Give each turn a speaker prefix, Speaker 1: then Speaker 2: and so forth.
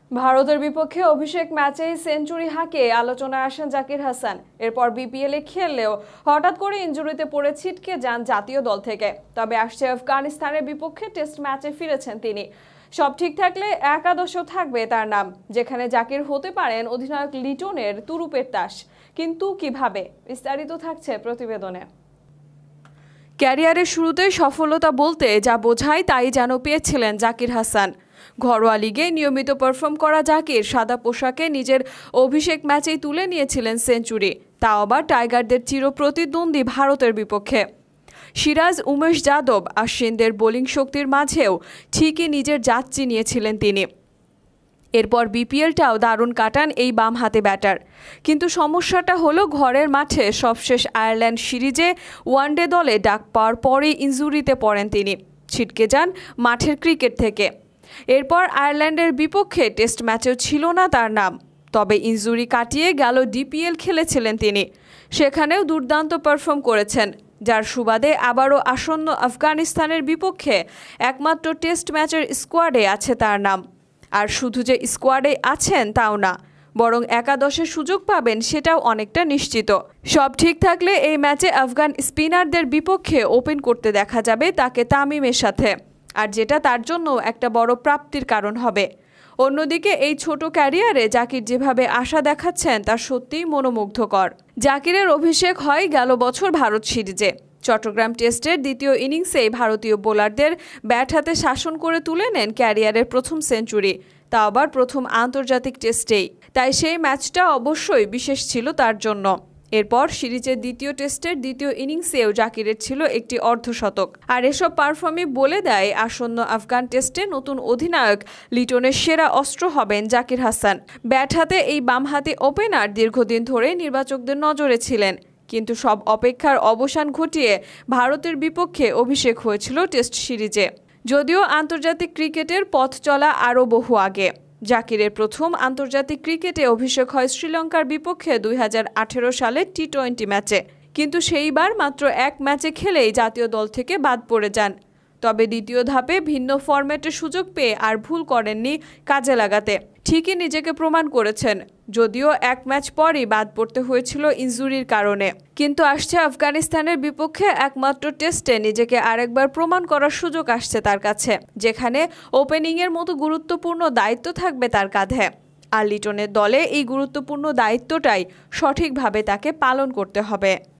Speaker 1: ভারতের বিপক্ষে অভিষেক ম্যাচেই সেঞ্চুরি হাঁকিয়ে আলোচনায় আসেন জাকির হাসান। এরপর বিপিএলে খেললেও হঠাৎ করে ইনজুরিতে পড়ে ছিটকে যান জাতীয় দল থেকে। তবে আসছে আফগানিস্তানের বিপক্ষে টেস্ট ম্যাচে ফিরেছেন তিনি। সব ঠিক থাকলে একাদশেও থাকবে তার নাম, যেখানে জাকির হতে পারেন অধিনায়ক লিটনের তুরুপের তাস। কিন্তু কিভাবে, বিস্তারিত থাকছে প্রতিবেদনে। ক্যারিয়ারের শুরুতে সফলতা বলতে যা বোঝায় তাই যেন পেয়েছিলেন জাকির হাসান। ঘরোয়া লিগে নিয়মিত পারফর্ম করা জাকির সাদা পোশাকে নিজের অভিষেক ম্যাচেই তুলে নিয়েছিলেন সেঞ্চুরি, তাও আবার টাইগারদের চিরপ্রতিদ্বন্দ্বী ভারতের বিপক্ষে। সিরাজ, উমেশ যাদব, আশ্বিনদের বোলিং শক্তির মাঝেও ঠিকই নিজের জাত চিনিয়েছিলেন তিনি। এরপর বিপিএলটাও দারুণ কাটান এই বাম হাতে ব্যাটার। কিন্তু সমস্যাটা হলো ঘরের মাঠে সবশেষ আয়ারল্যান্ড সিরিজে ওয়ানডে দলে ডাক পাওয়ার পরেই ইনজুরিতে পড়েন তিনি, ছিটকে যান মাঠের ক্রিকেট থেকে। এরপর আয়ারল্যান্ডের বিপক্ষে টেস্ট ম্যাচেও ছিল না তার নাম। তবে ইনজুরি কাটিয়ে গেল ডিপিএল খেলেছিলেন তিনি, সেখানেও দুর্দান্ত পারফর্ম করেছেন, যার সুবাদে আবারও আসন্ন আফগানিস্তানের বিপক্ষে একমাত্র টেস্ট ম্যাচের স্কোয়াডে আছে তার নাম। আর শুধু যে স্কোয়াডে আছেন তাও না, বরং একাদশে সুযোগ পাবেন সেটাও অনেকটা নিশ্চিত। সব ঠিক থাকলে এই ম্যাচে আফগান স্পিনারদের বিপক্ষে ওপেন করতে দেখা যাবে তাকে তামিমের সাথে, আর যেটা তার জন্য একটা বড় প্রাপ্তির কারণ হবে। অন্যদিকে এই ছোট ক্যারিয়ারে জাকির যেভাবে আশা দেখাচ্ছেন তা সত্যিই মনোমুগ্ধকর। জাকিরের অভিষেক হয় গেল বছর ভারত সিরিজে। চট্টগ্রাম টেস্টের দ্বিতীয় ইনিংসেই ভারতীয় বোলারদের ব্যাট হাতে শাসন করে তুলে নেন ক্যারিয়ারের প্রথম সেঞ্চুরি, তা আবার প্রথম আন্তর্জাতিক টেস্টেই। তাই সেই ম্যাচটা অবশ্যই বিশেষ ছিল তার জন্য। এরপর সিরিজের দ্বিতীয় টেস্টের দ্বিতীয় ইনিংসেও জাকিরের ছিল একটি অর্ধশতক। আর এসব পারফর্মই বলে দেয় আসন্ন আফগান টেস্টে নতুন অধিনায়ক লিটনের সেরা অস্ত্র হবেন জাকির হাসান। ব্যাট হাতে এই বামহাতি ওপেনার দীর্ঘদিন ধরে নির্বাচকদের নজরে ছিলেন, কিন্তু সব অপেক্ষার অবসান ঘটিয়ে ভারতের বিপক্ষে অভিষেক হয়েছিল টেস্ট সিরিজে। যদিও আন্তর্জাতিক ক্রিকেটের পথ চলা আরও বহু আগে। জাকিরের প্রথম আন্তর্জাতিক ক্রিকেটে অভিষেক হয় শ্রীলঙ্কার বিপক্ষে 2018 সালের টি-20 ম্যাচে, কিন্তু সেইবার মাত্র এক ম্যাচে খেলেই জাতীয় দল থেকে বাদ পড়ে যান। তবে দ্বিতীয় ধাপে ভিন্ন ফরম্যাটে সুযোগ পেয়ে আর ভুল করেননি কাজে লাগাতে, ঠিকই নিজেকে প্রমাণ করেছেন, যদিও এক ম্যাচ পরই বাদ পড়তে হয়েছিল ইনজুরির কারণে। কিন্তু আসছে আফগানিস্তানের বিপক্ষে একমাত্র টেস্টে নিজেকে আরেকবার প্রমাণ করার সুযোগ আসছে তার কাছে, যেখানে ওপেনিংয়ের মতো গুরুত্বপূর্ণ দায়িত্ব থাকবে তার কাঁধে। আর লিটনের দলে এই গুরুত্বপূর্ণ দায়িত্বটাই সঠিকভাবে তাকে পালন করতে হবে।